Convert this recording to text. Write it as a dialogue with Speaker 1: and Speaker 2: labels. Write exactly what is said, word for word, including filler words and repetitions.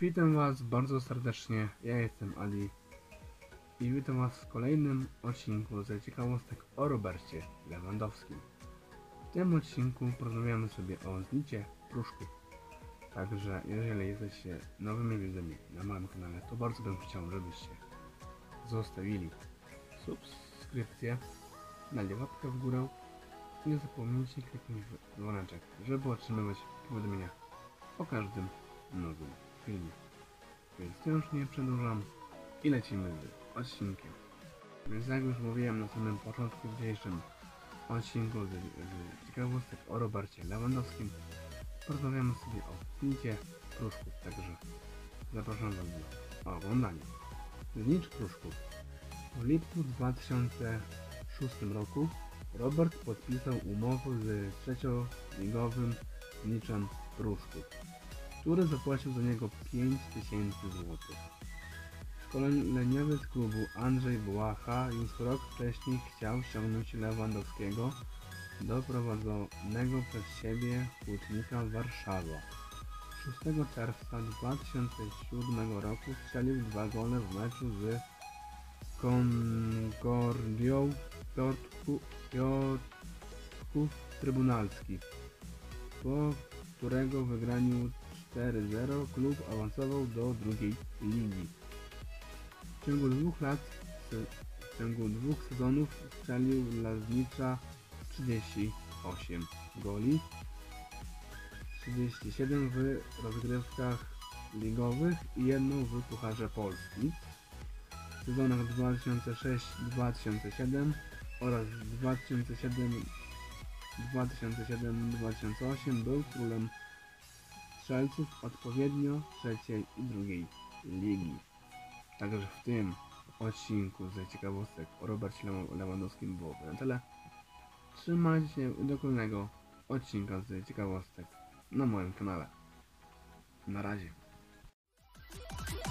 Speaker 1: Witam Was bardzo serdecznie, ja jestem Ali i witam Was w kolejnym odcinku ze ciekawostek o Robercie Lewandowskim. W tym odcinku porozmawiamy sobie o znicie pruszków. Także jeżeli jesteście nowymi widzami na moim kanale, to bardzo bym chciał, żebyście zostawili subskrypcję, dali łapkę w górę i nie zapomnijcie kliknąć w dzwoneczek, żeby otrzymywać powiadomienia o każdym nowym filmie. Więc już nie przedłużam i lecimy z odcinkiem. Więc jak już mówiłem na samym początku w dzisiejszym odcinku z, z ciekawostek o Robercie Lewandowskim, porozmawiamy sobie o znicie pruszków, także zapraszam Was do oglądania. Znicz pruszków. W lipcu dwa tysiące szóstym roku Robert podpisał umowę z trzecioligowym zniczem pruszków, który zapłacił za niego pięć tysięcy złotych. Szkoleniowiec klubu Andrzej Błacha już rok wcześniej chciał ściągnąć Lewandowskiego do prowadzonego przez siebie Hutnika Warszawa. szóstego czerwca dwa tysiące siódmego roku strzelił dwa gole w meczu z Konkordią Piotrków, Piotrków Trybunalski, po którego wygraniu cztery zero klub awansował do drugiej ligi. W ciągu dwóch lat, w ciągu dwóch sezonów strzelił dla Znicza trzydzieści osiem goli, trzydzieści siedem w rozgrywkach ligowych i jedną w Pucharze Polski. W sezonach dwa tysiące szósty dwa tysiące siódmy oraz dwa tysiące siódmy dwa tysiące osiem był królem strzelców odpowiednio trzeciej i drugiej ligi. Także w tym odcinku z ciekawostek o Robercie Lewandowskim było na tyle. Trzymajcie się do kolejnego odcinka z ciekawostek na moim kanale. Na razie.